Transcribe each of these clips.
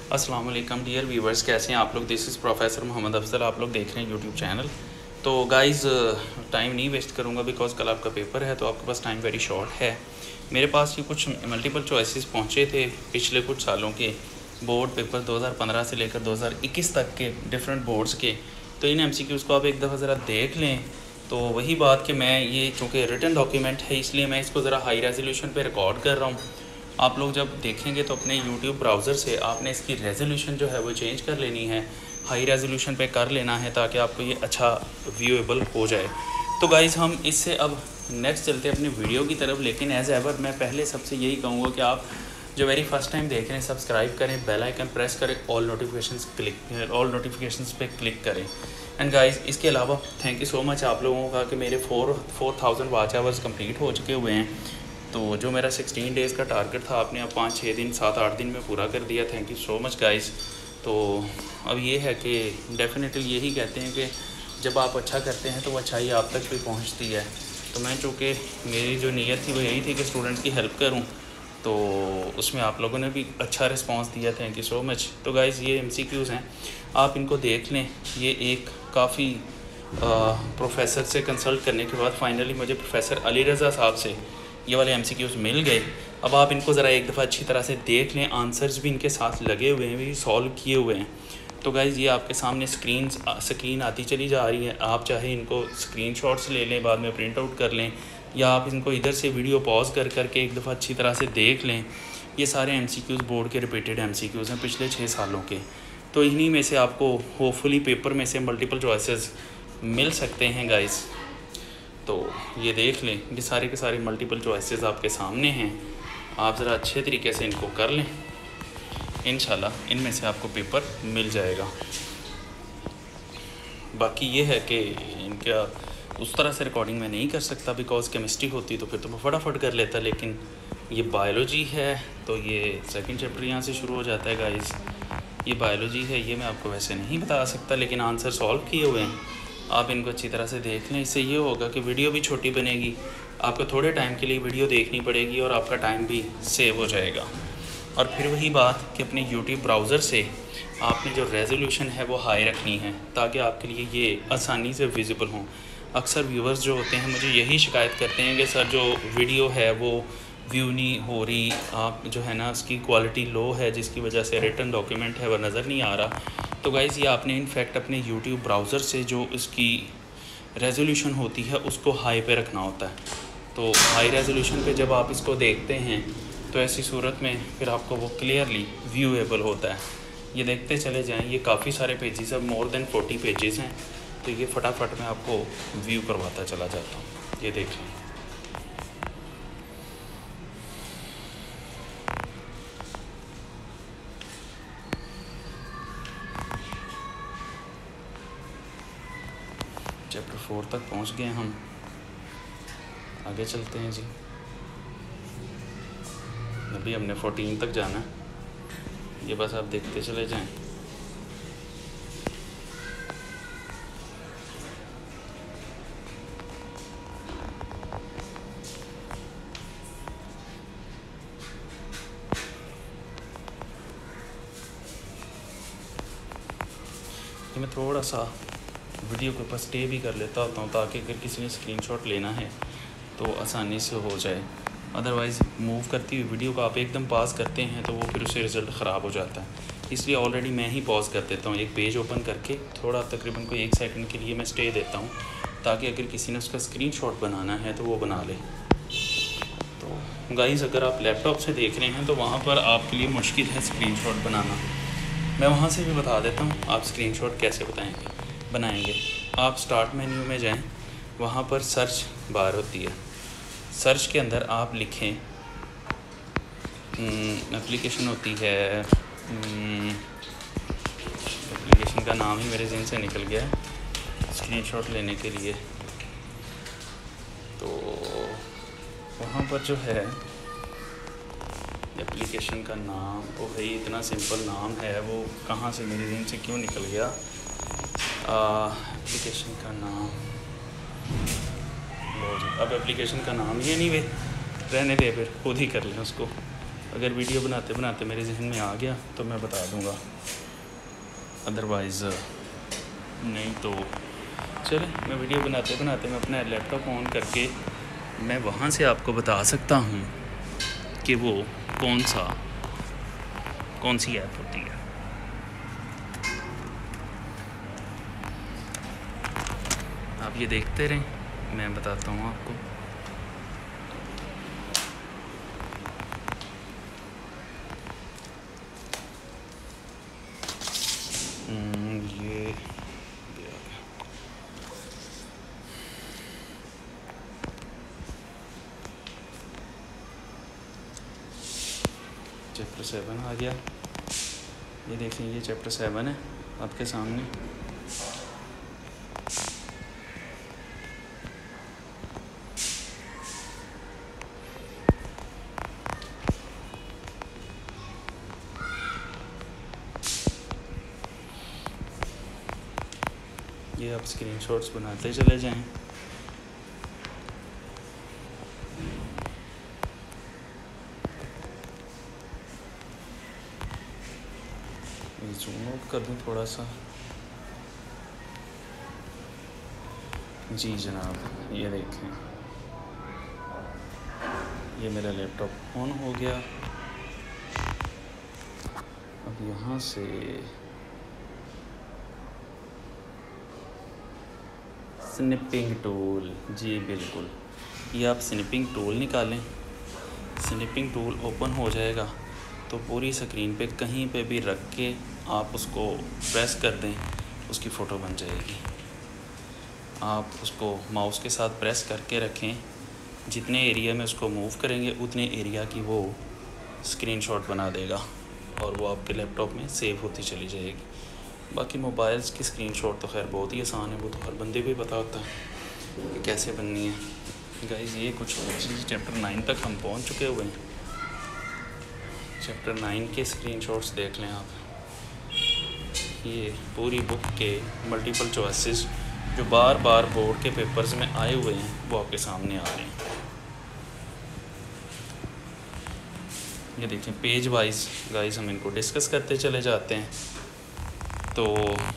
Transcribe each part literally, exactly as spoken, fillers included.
अस्सलाम वालेकुम dear viewers, कैसे हैं आप लोग। This is professor Mohammad Afzal, आप लोग देख रहे हैं यूट्यूब चैनल। तो गाइस टाइम नहीं वेस्ट करूंगा बिकॉज कल आपका पेपर है, तो आपके पास टाइम वेरी शॉर्ट है। मेरे पास ये कुछ मल्टीपल चॉइसेस पहुंचे थे पिछले कुछ सालों के बोर्ड पेपर दो हज़ार पंद्रह से लेकर दो हज़ार इक्कीस तक के डिफरेंट बोर्ड्स के। तो इन एमसीक्यूज़ को आप एक दफ़ा ज़रा देख लें। तो वही बात कि मैं ये चूँकि रिटन डॉक्यूमेंट है इसलिए मैं इसको ज़रा हाई रेजोल्यूशन पे रिकॉर्ड कर रहा हूँ। आप लोग जब देखेंगे तो अपने यूट्यूब ब्राउज़र से आपने इसकी रेजोल्यूशन जो है वो चेंज कर लेनी है, हाई रेजोल्यूशन पे कर लेना है ताकि आपको ये अच्छा व्यूएबल हो जाए। तो गाइज़ हम इससे अब नेक्स्ट चलते हैं अपनी वीडियो की तरफ। लेकिन एज़ एवर मैं पहले सबसे यही कहूँगा कि आप जो वेरी फर्स्ट टाइम देख रहे हैं सब्सक्राइब करें, बेल आइकन प्रेस करें, all notifications click all notifications पे क्लिक करें। एंड गाइस इसके अलावा थैंक यू सो मच आप लोगों का कि मेरे four four thousand watch hours complete हो चुके हुए हैं। तो जो मेरा सिक्सटीन डेज़ का टारगेट था आपने अब पाँच छः दिन सात आठ दिन में पूरा कर दिया। Thank you so much guys. तो अब ये है कि डेफिनेटली यही कहते हैं कि जब आप अच्छा करते हैं तो वो अच्छाई आप तक भी पहुंचती है। तो मैं चूँकि मेरी जो नीयत थी वो यही थी कि स्टूडेंट्स की हेल्प करूं, तो उसमें आप लोगों ने भी अच्छा रिस्पांस दिया। Thank you so much. तो गाइज़ ये एमसीक्यूज़ हैं, आप इनको देख लें। ये एक काफ़ी प्रोफेसर से कंसल्ट करने के बाद फाइनली मुझे प्रोफेसर अली रज़ा साहब से ये वाले एमसीक्यूज़ मिल गए। अब आप इनको ज़रा एक दफ़ा अच्छी तरह से देख लें। आंसर्स भी इनके साथ लगे हुए हैं, भी सॉल्व किए हुए हैं। तो गाइज़ ये आपके सामने स्क्रीन स्क्रीन आती चली जा रही है। आप चाहे इनको स्क्रीनशॉट्स ले लें, बाद में प्रिंट आउट कर लें, या आप इनको इधर से वीडियो पॉज कर करके एक दफ़ा अच्छी तरह से देख लें। ये सारे एमसीक्यूज़ बोर्ड के रिपीटेड एमसीक्यूज़ हैं पिछले छः सालों के। तो इन्हीं में से आपको होपफुली पेपर में से मल्टीपल चॉइसेस मिल सकते हैं गाइज़। तो ये देख लें, ये सारे के सारे मल्टीपल चॉइसेस आपके सामने हैं। आप ज़रा अच्छे तरीके से इनको कर लें, इंशाल्लाह इनमें से आपको पेपर मिल जाएगा। बाकी ये है कि इनका उस तरह से रिकॉर्डिंग मैं नहीं कर सकता बिकॉज केमिस्ट्री होती तो फिर तो मैं फटाफट कर लेता, लेकिन ये बायोलॉजी है तो ये सेकंड चैप्टर यहाँ से शुरू हो जाता है गाइस। ये बायोलॉजी है, ये मैं आपको वैसे नहीं बता सकता, लेकिन आंसर सॉल्व किए हुए हैं। आप इनको अच्छी तरह से देख लें। इससे ये होगा कि वीडियो भी छोटी बनेगी, आपको थोड़े टाइम के लिए वीडियो देखनी पड़ेगी और आपका टाइम भी सेव हो जाएगा। और फिर वही बात कि अपने यूट्यूब ब्राउज़र से आपने जो रेजोल्यूशन है वो हाई रखनी है ताकि आपके लिए ये आसानी से विजिबल हों। अक्सर व्यूवर्स जो होते हैं मुझे यही शिकायत करते हैं कि सर जो वीडियो है वो व्यू नहीं हो रही, आप जो है ना उसकी क्वालिटी लो है जिसकी वजह से रिटन डॉक्यूमेंट है वह नज़र नहीं आ रहा। तो गाइज़ ये आपने इनफैक्ट अपने यूट्यूब ब्राउज़र से जो इसकी रेजोल्यूशन होती है उसको हाई पे रखना होता है। तो हाई रेजोल्यूशन पे जब आप इसको देखते हैं तो ऐसी सूरत में फिर आपको वो क्लियरली व्यूएबल होता है। ये देखते चले जाएं, ये काफ़ी सारे पेजेस हैं, मोर देन फोर्टी पेजेस हैं। तो ये फटाफट मैं आपको व्यू करवाता चला जाता हूँ। ये देख लें। चैप्टर फोर तक पहुँच गए हम, आगे चलते हैं जी। अभी हमने फोर्टीन तक जाना है, ये बस आप देखते चले जाएं। ये मैं थोड़ा सा वीडियो के ऊपर स्टे भी कर लेता होता हूँ ताकि अगर किसी ने स्क्रीनशॉट लेना है तो आसानी से हो जाए। अदरवाइज़ मूव करती हुई वीडियो को आप एकदम पॉज करते हैं तो वो फिर उससे रिज़ल्ट ख़राब हो जाता है। इसलिए ऑलरेडी मैं ही पॉज कर देता हूँ, एक पेज ओपन करके थोड़ा तकरीबन कोई एक सेकंड के लिए मैं स्टे देता हूँ ताकि अगर किसी ने उसका स्क्रीनशॉट बनाना है तो वो बना ले। तो गाइस अगर आप लैपटॉप से देख रहे हैं तो वहाँ पर आपके लिए मुश्किल है स्क्रीनशॉट बनाना। मैं वहाँ से भी बता देता हूँ आप स्क्रीनशॉट कैसे बताएंगे बनाएंगे। आप स्टार्ट मेन्यू में जाएं, वहाँ पर सर्च बार होती है। सर्च के अंदर आप लिखें एप्लीकेशन होती है, एप्लीकेशन का नाम ही मेरे ज़हन से निकल गया है स्क्रीनशॉट लेने के लिए। तो वहाँ पर जो है एप्लीकेशन का नाम, वो भाई इतना सिंपल नाम है, वो कहाँ से मेरे ज़हन से क्यों निकल गया। एप्लीकेशन का नाम लो जी, अब एप्लीकेशन का नाम ये नहीं वे रहने दे, फिर खुद ही कर लें उसको। अगर वीडियो बनाते बनाते मेरे जहन में आ गया तो मैं बता दूँगा, अदरवाइज़ नहीं। तो चले, मैं वीडियो बनाते बनाते मैं अपना लैपटॉप ऑन करके मैं वहाँ से आपको बता सकता हूँ कि वो कौन सा कौन सी ऐप होती है। आप ये देखते रहें, मैं बताता हूँ आपको। ये चैप्टर सेवन आ गया। ये देखें, ये चैप्टर सेवन है आपके सामने। ये आप स्क्रीनशॉट्स बनाते चले जाएं। जूम आउट कर दूँ थोड़ा सा। जी जनाब, ये देखें, ये मेरा लैपटॉप ऑन हो गया। अब यहाँ से स्निपिंग टूल, जी बिल्कुल, ये आप स्निपिंग टूल निकालें। स्निपिंग टूल ओपन हो जाएगा तो पूरी स्क्रीन पे कहीं पे भी रख के आप उसको प्रेस कर दें, उसकी फ़ोटो बन जाएगी। आप उसको माउस के साथ प्रेस करके रखें, जितने एरिया में उसको मूव करेंगे उतने एरिया की वो स्क्रीनशॉट बना देगा और वो आपके लैपटॉप में सेव होती चली जाएगी। बाकी मोबाइल्स की स्क्रीनशॉट तो खैर बहुत ही आसान है, वो तो हर बंदे को ही पता होता है कि कैसे बननी है। गाइस, ये कुछ चैप्टर नाइन तक हम पहुंच चुके हुए हैं। चैप्टर नाइन के स्क्रीनशॉट्स देख लें आप। ये पूरी बुक के मल्टीपल चॉइसेस जो बार बार बोर्ड के पेपर्स में आए हुए हैं वो आपके सामने आ रहे हैं। ये देखें, पेज वाइज गाइस हम इनको डिस्कस करते चले जाते हैं। तो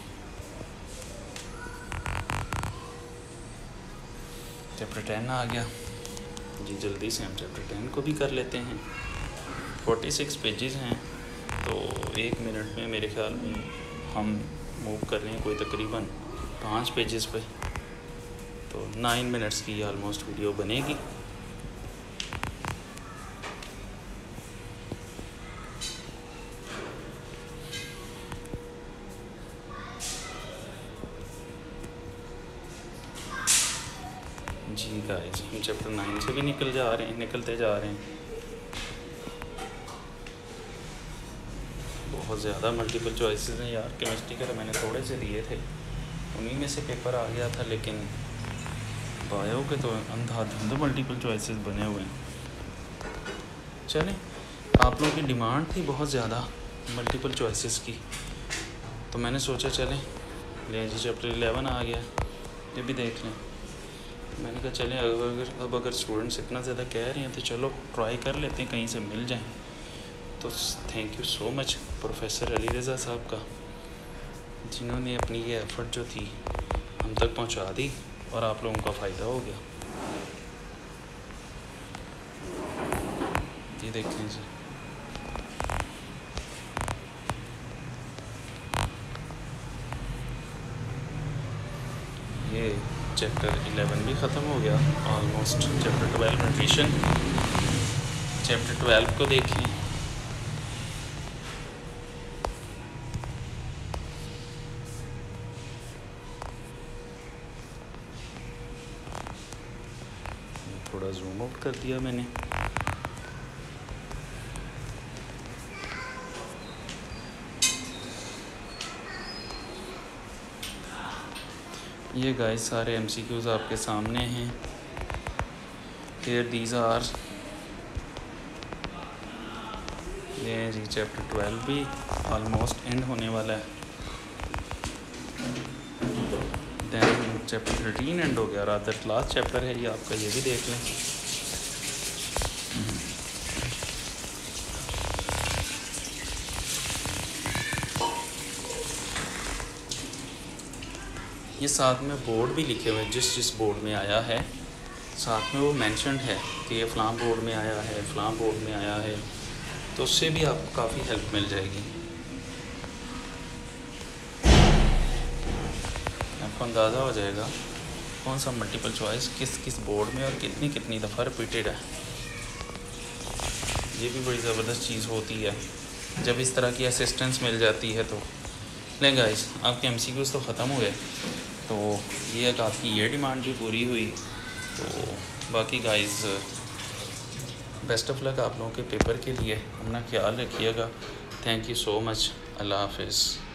चैप्टर टेन आ गया जी, जल्दी से हम चैप्टर टेन को भी कर लेते हैं। फोर्टी सिक्स पेजेस हैं, तो एक मिनट में मेरे ख्याल में हम मूव कर रहे हैं कोई तकरीबन पाँच पेजेस पे, तो नाइन मिनट्स की ऑलमोस्ट वीडियो बनेगी। जी गाइस, हम चैप्टर नाइन से भी निकल जा रहे हैं निकलते जा रहे हैं। बहुत ज़्यादा मल्टीपल चॉइसेस हैं यार। केमिस्ट्री का तो मैंने थोड़े से दिए थे, उन्हीं में से पेपर आ गया था, लेकिन बायो के तो अंधाधुंध मल्टीपल चॉइसेस बने हुए हैं। चलें, आप लोगों की डिमांड थी बहुत ज़्यादा मल्टीपल चॉइसेस की, तो मैंने सोचा चलें ले जी चैप्टर इलेवन आ गया, ये भी देख लें। मैंने कहा चलें, अगर अब अगर स्टूडेंट्स इतना ज़्यादा कह रहे हैं तो चलो ट्राई कर लेते हैं, कहीं से मिल जाएं। तो thank you so much professor Ali Raza साहब का, जिन्होंने अपनी ये एफ़र्ट जो थी हम तक पहुंचा दी और आप लोगों का फ़ायदा हो गया। ये देखें जी, ये चैप्टर इलेवन भी ख़त्म हो गया almost. Chapter twelve nutrition, chapter twelve को देखें। थोड़ा जूम आउट कर दिया मैंने। ये गाइस सारे एमसीक्यूज़ आपके सामने हैं। हियर दीज आर, ये जी चैप्टर ट्वेल्व भी ऑलमोस्ट एंड होने वाला है। दैन चैप्टर थर्टीन एंड हो गया, रादर लास्ट चैप्टर है ये आपका, ये भी देख लें। ये साथ में बोर्ड भी लिखे हुए हैं, जिस जिस बोर्ड में आया है साथ में वो मेंशन्ड है कि ये फ़लाँ बोर्ड में आया है, फ़लाँ बोर्ड में आया है, तो उससे भी आपको काफ़ी हेल्प मिल जाएगी। आपको अंदाज़ा हो जाएगा कौन सा मल्टीपल चॉइस किस किस बोर्ड में और कितनी कितनी दफ़ा रिपीटेड है। ये भी बड़ी ज़बरदस्त चीज़ होती है जब इस तरह की असिस्टेंस मिल जाती है। तो लें गाइस, आपके एमसीक्यूज़ तो ख़त्म हुए, तो ये एक आपकी ये डिमांड भी पूरी हुई। तो बाकी गाइस बेस्ट ऑफ लक आप लोगों के पेपर के लिए, अपना ख्याल रखिएगा। Thank you so much. अल्लाह हाफिज़।